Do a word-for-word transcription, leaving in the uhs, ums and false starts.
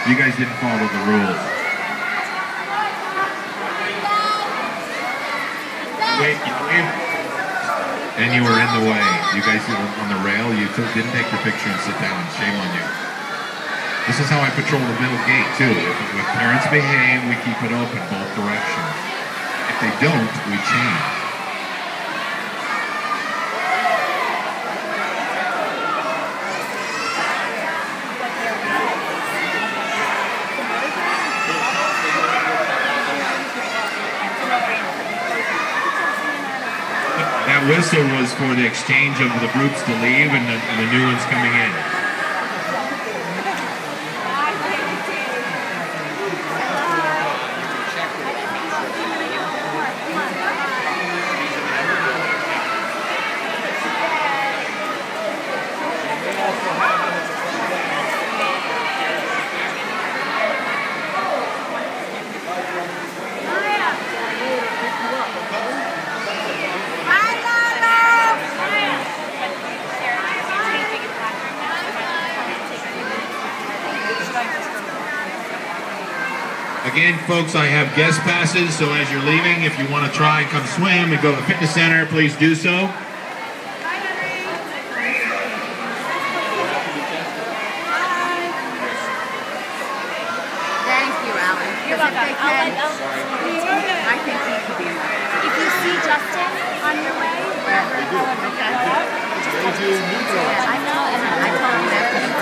You guys didn't follow the rules. Wait, you waved. And you were in the way. You guys were on the rail. You took, didn't take your picture and sit down. Shame on you. This is how I patrol the middle gate, too. If, if parents behave, we keep it open both directions. If they don't, we change. That whistle was for the exchange of the groups to leave and the, and the new ones coming in. Again, folks, I have guest passes, so as you're leaving, if you want to try and come swim and go to the fitness center, please do so. Thank you, Alan. You're welcome. I think he could be more. If you see Justin on your way, wherever you go, okay. I know, and I told him that.